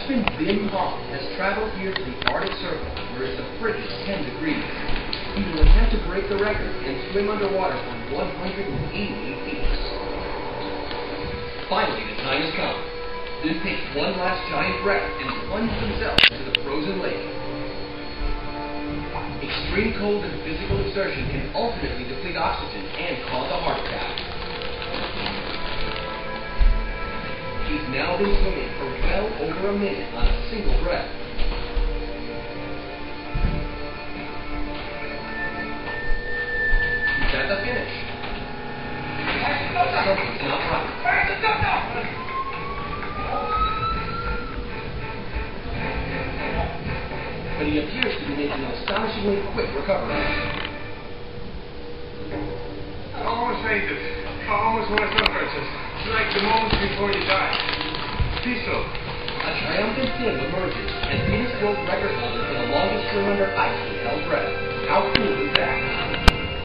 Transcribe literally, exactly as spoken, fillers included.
Dutchman Wim Hof has traveled here to the Arctic Circle, where it's the frigid ten degrees. He will attempt to break the record and swim underwater for one hundred eighty-eight weeks. Finally, the time has come. Wim takes one last giant breath and plunges himself into the frozen lake. Extreme cold and physical exertion can ultimately deplete oxygen and cause a heart attack. He's now been swimming for well over a minute on a single breath. He's at the finish. Something's not right. But he appears to be making an astonishingly quick recovery. I almost made this. I almost went over. It's like the moments before you die. Peaceful. A triumphant Tim emerges as Guinness World Record holder for the longest swim under ice